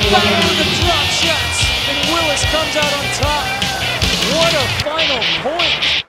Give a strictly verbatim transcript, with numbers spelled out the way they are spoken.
fire the drop shots, and Willis comes out on top. What a final point.